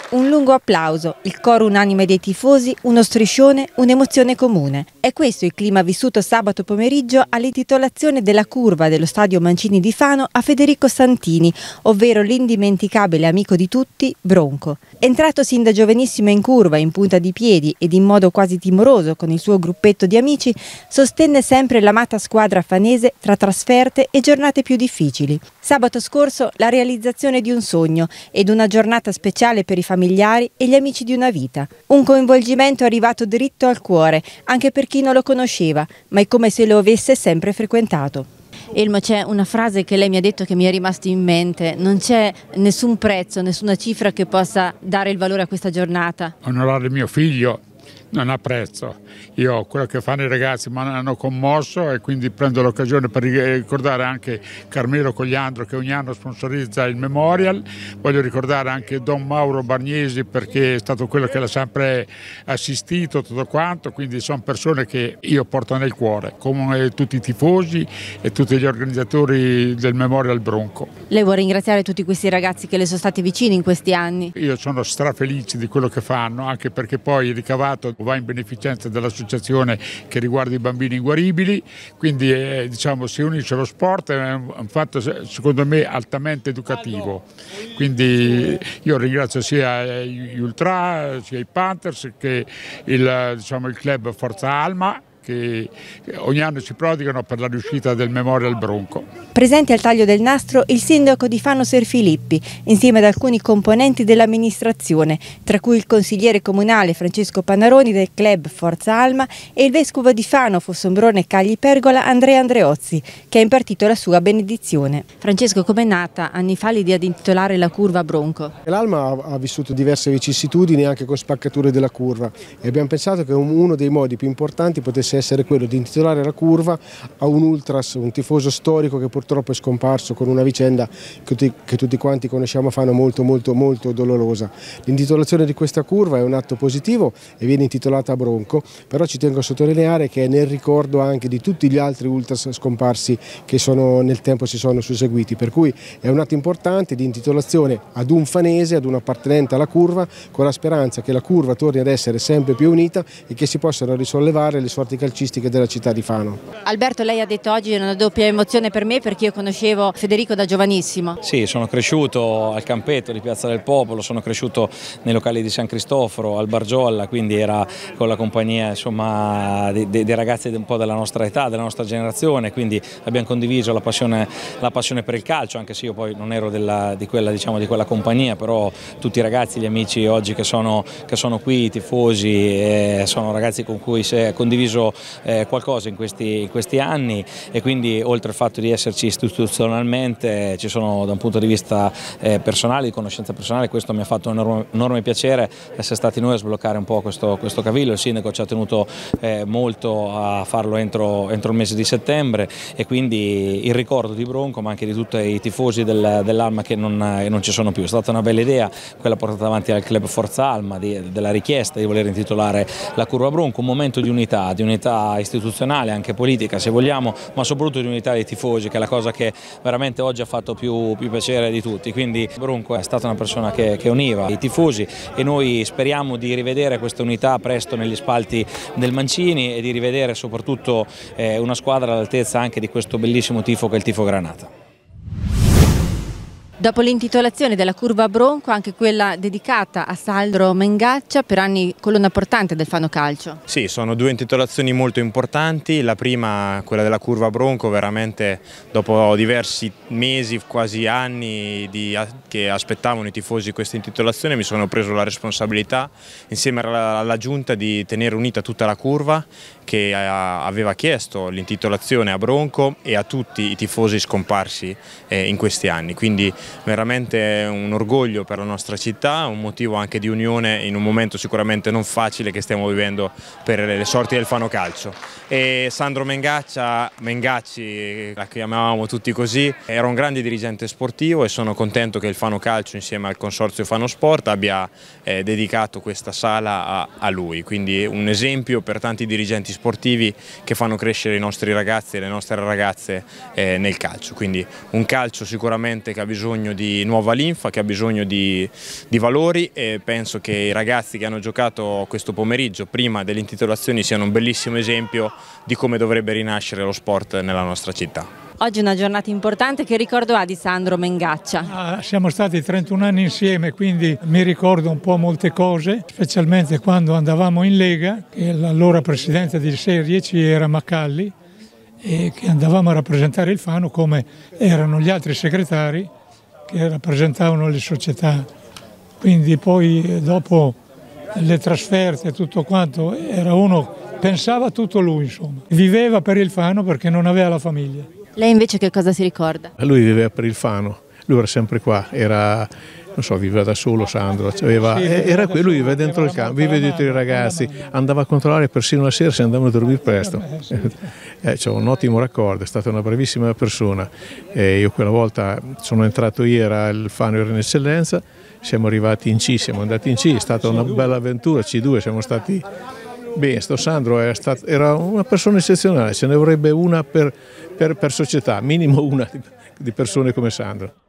Un lungo applauso, il coro unanime dei tifosi, uno striscione, un'emozione comune. È questo il clima vissuto sabato pomeriggio all'intitolazione della curva dello stadio Mancini di Fano a Federico Santini, ovvero l'indimenticabile amico di tutti, Bronco. Entrato sin da giovanissimo in curva, in punta di piedi ed in modo quasi timoroso con il suo gruppetto di amici, sostenne sempre l'amata squadra fanese tra trasferte e giornate più difficili. Sabato scorso la realizzazione di un sogno ed una giornata speciale per i familiari e gli amici di una vita. Un coinvolgimento arrivato dritto al cuore, anche per chi non lo conosceva, ma è come se lo avesse sempre frequentato. Elmo, c'è una frase che lei mi ha detto che mi è rimasta in mente: non c'è nessun prezzo, nessuna cifra che possa dare il valore a questa giornata. Onorare mio figlio non ha prezzo. Io quello che fanno i ragazzi mi hanno commosso e quindi prendo l'occasione per ricordare anche Carmelo Cogliandro, che ogni anno sponsorizza il Memorial. Voglio ricordare anche Don Mauro Bargnesi, perché è stato quello che l'ha sempre assistito tutto quanto, quindi sono persone che io porto nel cuore, come tutti i tifosi e tutti gli organizzatori del Memorial Bronco. Lei vuole ringraziare tutti questi ragazzi che le sono stati vicini in questi anni? Io sono strafelice di quello che fanno, anche perché poi il ricavato va in beneficenza dell'associazione che riguarda i bambini inguaribili, quindi diciamo, si unisce lo sport, è un fatto secondo me altamente educativo, quindi io ringrazio sia gli Ultra, sia i Panthers che il club Forza Alma, che ogni anno si prodigano per la riuscita del Memorial Bronco. Presente al taglio del nastro il sindaco di Fano Serfilippi, insieme ad alcuni componenti dell'amministrazione, tra cui il consigliere comunale Francesco Pannaroni del club Forza Alma e il vescovo di Fano, Fossombrone e Cagli Pergola Andrea Andreozzi, che ha impartito la sua benedizione. Francesco, com'è nata anni fa l'idea di intitolare la curva Bronco? L'Alma ha vissuto diverse vicissitudini anche con spaccature della curva e abbiamo pensato che uno dei modi più importanti potesse essere quello di intitolare la curva a un ultras, un tifoso storico che purtroppo è scomparso con una vicenda che tutti quanti conosciamo a Fano molto dolorosa. L'intitolazione di questa curva è un atto positivo e viene intitolata a Bronco, però ci tengo a sottolineare che è nel ricordo anche di tutti gli altri ultras scomparsi che nel tempo si sono susseguiti, per cui è un atto importante di intitolazione ad un fanese, ad un appartenente alla curva, con la speranza che la curva torni ad essere sempre più unita e che si possano risollevare le sorti calcistiche della città di Fano. Alberto, lei ha detto oggi è una doppia emozione per me perché io conoscevo Federico da giovanissimo. Sì, sono cresciuto al campetto di Piazza del Popolo, sono cresciuto nei locali di San Cristoforo, al Bargiolla, quindi era con la compagnia insomma dei ragazzi un po' della nostra età, della nostra generazione, quindi abbiamo condiviso la passione per il calcio, anche se io poi non ero di quella compagnia, però tutti i ragazzi, gli amici oggi che sono qui, i tifosi, sono ragazzi con cui si è condiviso qualcosa in questi anni e quindi oltre al fatto di esserci istituzionalmente ci sono da un punto di vista personale, di conoscenza personale, questo mi ha fatto un enorme piacere essere stati noi a sbloccare un po' questo cavillo. Il sindaco ci ha tenuto molto a farlo entro il mese di settembre e quindi il ricordo di Bronco ma anche di tutti i tifosi dell'Alma che non ci sono più. È stata una bella idea quella portata avanti dal club Forza Alma della richiesta di voler intitolare la curva Bronco, un momento di unità istituzionale, anche politica se vogliamo, ma soprattutto di unità dei tifosi, che è la cosa che veramente oggi ha fatto più piacere di tutti. Quindi Bronco è stata una persona che univa i tifosi e noi speriamo di rivedere questa unità presto negli spalti del Mancini e di rivedere soprattutto una squadra all'altezza anche di questo bellissimo tifo che è il tifo Granata. Dopo l'intitolazione della curva Bronco, anche quella dedicata a Sandro Mengaccia, per anni colonna portante del Fano Calcio. Sì, sono due intitolazioni molto importanti. La prima, quella della curva Bronco, veramente dopo diversi mesi, quasi anni che aspettavano i tifosi questa intitolazione, mi sono preso la responsabilità insieme alla giunta di tenere unita tutta la curva che aveva chiesto l'intitolazione a Bronco e a tutti i tifosi scomparsi in questi anni. Quindi veramente un orgoglio per la nostra città, un motivo anche di unione in un momento sicuramente non facile che stiamo vivendo per le sorti del Fano Calcio. E Sandro Mengacci, la chiamavamo tutti così, era un grande dirigente sportivo e sono contento che il Fano Calcio insieme al consorzio Fano Sport abbia dedicato questa sala a lui, quindi un esempio per tanti dirigenti sportivi che fanno crescere i nostri ragazzi e le nostre ragazze nel calcio. Quindi un calcio sicuramente che ha bisogno bisogno di nuova linfa, che ha bisogno di valori, e penso che i ragazzi che hanno giocato questo pomeriggio prima delle intitolazioni siano un bellissimo esempio di come dovrebbe rinascere lo sport nella nostra città. Oggi è una giornata importante, che ricordo ha di Sandro Mengaccia? Siamo stati 31 anni insieme, quindi mi ricordo un po' molte cose, specialmente quando andavamo in Lega, che l'allora presidente di serie C era Macalli, e che andavamo a rappresentare il Fano come erano gli altri segretari che rappresentavano le società. Quindi poi dopo le trasferte e tutto quanto, era uno, pensava tutto lui, insomma. Viveva per il Fano perché non aveva la famiglia. Lei invece che cosa si ricorda? Lui viveva per il Fano, lui era sempre qua, non so, viveva da solo Sandro, era qui, lui viveva dentro il campo, vive dietro i ragazzi, andava a controllare persino la sera se andavano a dormire presto. C'ho un ottimo raccordo, è stata una bravissima persona. Io quella volta sono entrato io, il Fano era in eccellenza, siamo arrivati in C, siamo andati in C, è stata una bella avventura, C2 siamo stati bene. Sto Sandro era una persona eccezionale, ce ne vorrebbe una per società, minimo una di persone come Sandro.